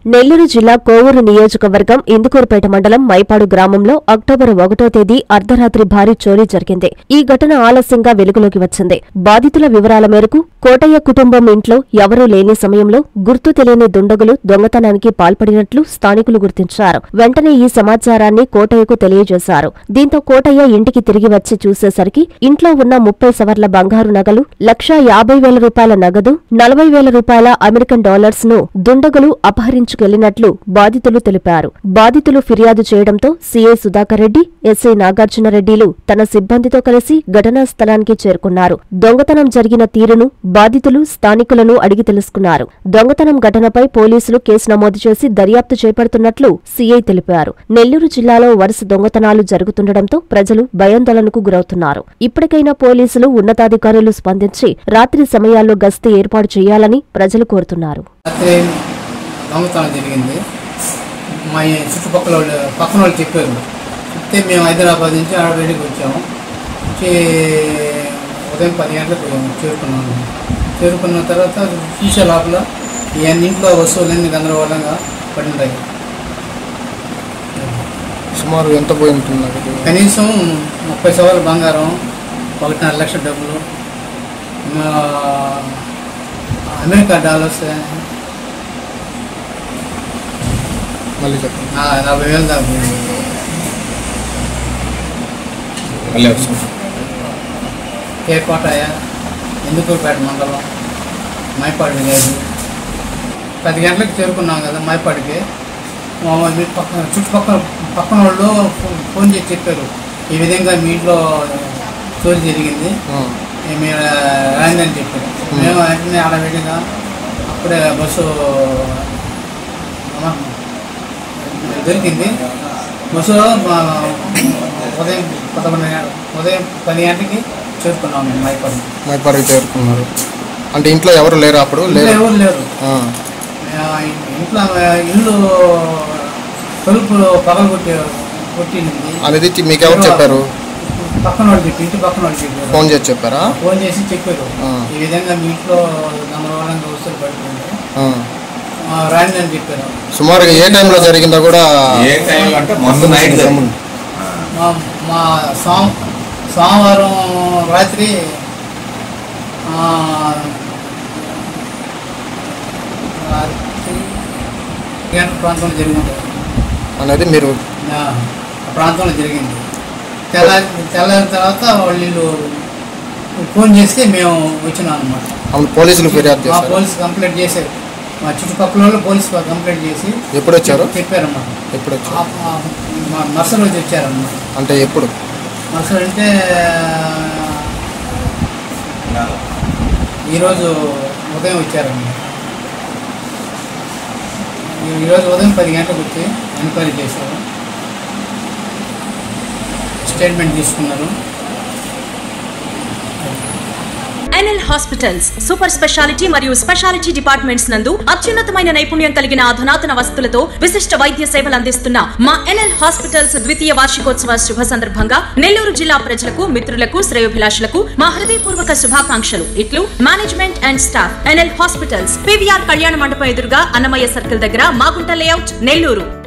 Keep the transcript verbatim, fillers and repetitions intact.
నెల్లూరు జిల్లా కోవూరు నియోజకవర్గం ఇందుకూరుపేట మండలం మైపాడు గ్రామంలో అక్టోబర్ ఒకటో తేదీ అర్ధరాత్రి భారీ చోరీ జరిగింది. ఈ ఘటన ఆలస్యంగా వెలుగులోకి వచ్చింది. బాధితుల వివరాల మేరకు కోటయ్య కుటుంబం ఇంట్లో ఎవరూ లేని సమయంలో గుర్తు తెలియని దుండగులు దొంగతనానికి పాల్పడినట్లు స్థానికులు గుర్తించారు. వెంటనే ఈ సమాచారాన్ని కోటయ్యకు తెలియజేశారు. దీంతో కోటయ్య ఇంటికి తిరిగి వచ్చి చూసేసరికి ఇంట్లో ఉన్న ముప్పై సవర్ల బంగారు నగలు, లక్షా యాభై వేల రూపాయల నగదు, నలభై వేల రూపాయల అమెరికన్ డాలర్స్ ను దుండగులు అపహరించుకెళ్లినట్లు బాధితులు తెలిపారు. బాధితులు ఫిర్యాదు చేయడంతో సీఐ సుధాకర్ రెడ్డి, ఎస్ఐ నాగార్జునరెడ్డిలు తన సిబ్బందితో కలిసి ఘటనా స్థలానికి చేరుకున్నారు. దొంగతనం జరిగిన తీరును బాధితులు స్థానికులను అడిగి తెలుసుకున్నారు. దొంగతనం ఘటనపై పోలీసులు కేసు నమోదు చేసి దర్యాప్తు చేపడుతున్నట్లు సీఐ తెలిపారు. నెల్లూరు జిల్లాలో వరుస దొంగతనాలు జరుగుతుండటంతో ప్రజలు భయాందోళనకు గురవుతున్నారు. ఇప్పటికైనా పోలీసులు ఉన్నతాధికారులు స్పందించి రాత్రి సమయాల్లో గస్తీ ఏర్పాటు చేయాలని ప్రజలు కోరుతున్నారు. దొంగతనం జరిగింది. మా చుట్టుపక్కల వాళ్ళు పక్కన వాళ్ళు చెప్పారు. చెప్తే మేము హైదరాబాద్ నుంచి ఆడవేడికి వచ్చాము. వచ్చి ఉదయం పది గంటలకు చేరుకున్నాము. చేరుకున్న తర్వాత చూసే లోపల ఇవన్నింట్లో వస్తువులన్నీ గందరగోళంగా పడినాయి. సుమారు ఎంత పోయి ఉంటున్నారు? కనీసం ముప్పై సవర్ల బంగారం, ఒకటిన్నర లక్షల డబ్బులు, అమెరికా డాలర్స్ మళ్ళీ చెప్పండి. నలభై వేలు దాకా ఏ కోటాయ ఇందుకూరుపేట మండలం మైపాడు విలేజ్. పది గంటలకు చేరుకున్నాం కదా మైపాడికి. పక్కన చుట్టుపక్కల పక్కన వాళ్ళు ఫోన్ చేసి చెప్పారు, ఈ విధంగా మీ ఇంట్లో చోరీ జరిగింది, మీరు రాండి అని చెప్పారు. మేము వెంటనే ఆడవేడిగా అప్పుడే బస్సు దొరికింది. బస్సులో ఉదయం పదకొండు ఉదయం పది గంటలకి చేరుకున్నాం. మేము మైపాడు మైపాడుకి చేరుకున్నారు. అంటే ఇంట్లో ఎవరు లేరు అప్పుడు? ఎవరు లేరు. ఇంట్లో ఇల్లు తలుపు పగలు కొట్టి కొట్టింది అనేది మీకు ఎవరు చెప్పారు? పక్కన వాళ్ళు చెప్పి ఇంటి పక్కన వాళ్ళు చెప్పారు. ఫోన్ చేసి చెప్పారా? ఫోన్ చేసి చెప్పారు, ఈ విధంగా మీ ఇంట్లో గందరగోళంగా వస్తువులు పడుతుంది, రాండి అని చెప్పారు. సుమారుగా ఏ టైంలో జరిగిందో కూడా మా సోమ సోమవారం రాత్రి గంట ప్రాంతంలో జరిగింది అనేది మీరు ప్రాంతంలో జరిగింది. తెల్లారి తెల్లారిన తర్వాత వాళ్ళు ఫోన్ చేస్తే మేము వచ్చినాం అనమాట. అవును, పోలీసులు ఫిర్యాదు చేశారు. పోలీసు కంప్లైంట్ చేశారు. మా చుట్టుపక్కల వాళ్ళు పోలీసు కంప్లైంట్ చేసి ఎప్పుడు వచ్చారు? చెప్పారన్నమాట. ఎప్పుడు వచ్చారు? మరుసటి రోజు వచ్చారన్నమాట. అంటే ఎప్పుడు? మరుసటి అంటే ఈరోజు ఉదయం వచ్చారన్నమాట. ఈరోజు ఉదయం పది గంటలకు వచ్చి ఎంక్వైరీ చేశారు, స్టేట్మెంట్ తీసుకున్నారు. ఎన్ఎల్ హాస్పిటల్స్ సూపర్ స్పెషాలిటీ మరియు స్పెషాలిటీ డిపార్ట్మెంట్స్ నందు అత్యున్నతమైన నైపుణ్యం కలిగిన అధునాతన వసతులతో విశిష్ట వైద్య సేవలు అందిస్తున్న మా ఎన్ఎల్ హాస్పిటల్స్ ద్వితీయ వార్షికోత్సవ శుభ సందర్భంగా నెల్లూరు జిల్లా ప్రజలకు, మిత్రులకు, శ్రేయోభిలాషులకు మా హృదయపూర్వక శుభాకాంక్షలు. ఇట్లు management and staff. NL hospitals, PVR Kalyana Mandapam ఎదురుగా అన్నమయ్య సర్కిల్ దగ్గర, మాగుంట లేఅవుట్, నెల్లూరు.